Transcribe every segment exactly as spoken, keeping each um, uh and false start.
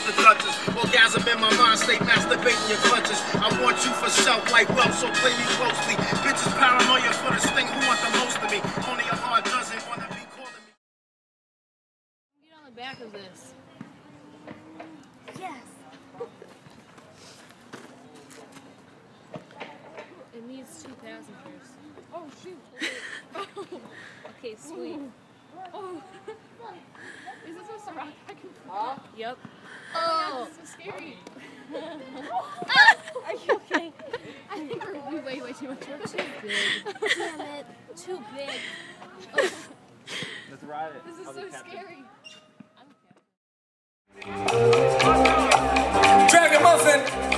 the touches. Orgasm in my mind, stay masturbating your clutches. I want you for self like wealth, so play me closely. Bitches paranoia for the sting, who want the most of me? Only a heart doesn't want to be calling me. Get on the back of this. Yes. It needs two passengers. Oh shoot. Oh. Okay, sweet. Oh. Is this supposed to rock back and forth? Huh? Yep. Oh, this is so scary. Are you okay? I think we're we way way too much. We're too big. Damn it. Too big. Oh. Let's ride it. This is I'll so be captain. scary. Dragnmuffin.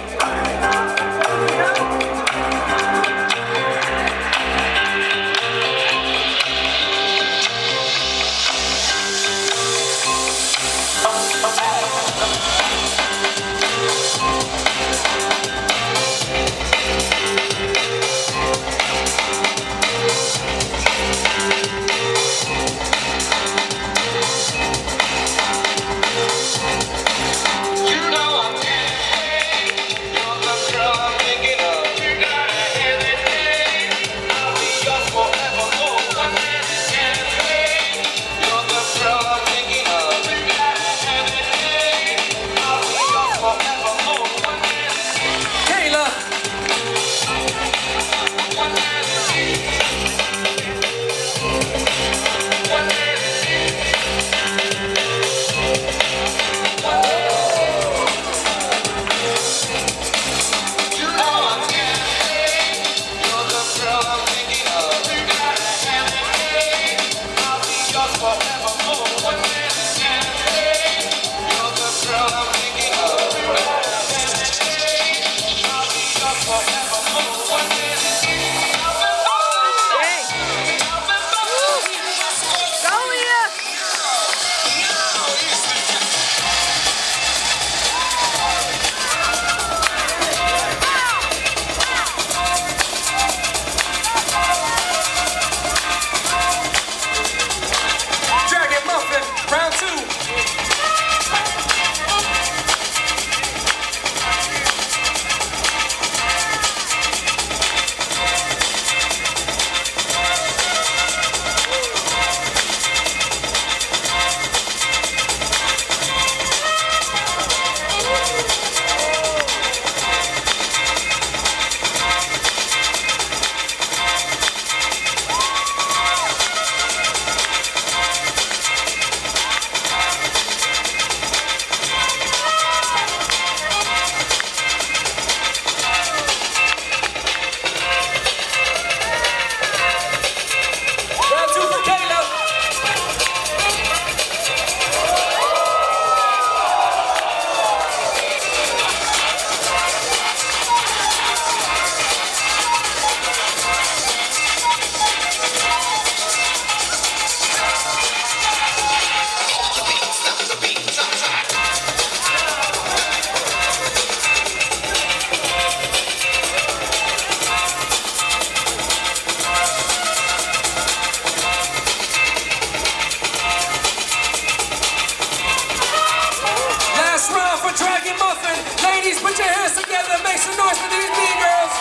Dragnmuffin. Ladies, put your hands together. Make some noise for these B-girls.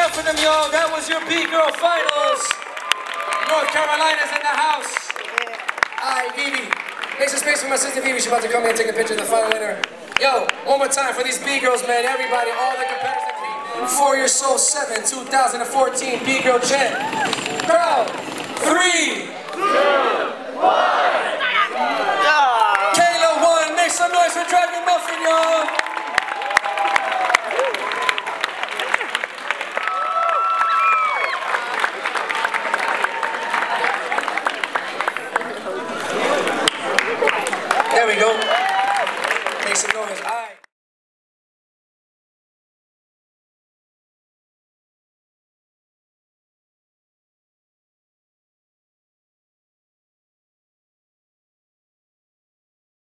up for them, y'all. That was your B-Girl Finals. North Carolina's in the house. All right, Vivi. Make some space for my sister Vivi. She's about to come in and take a picture of the final winner. Yo, one more time for these B-Girls, man. Everybody, all the competitors that came in. For your Soul seven, two thousand fourteen B-Girl champ. Crowd, three, two, one. Kayla won. Make some noise for Dragnmuffin, y'all. There we go. Make some noise. All right.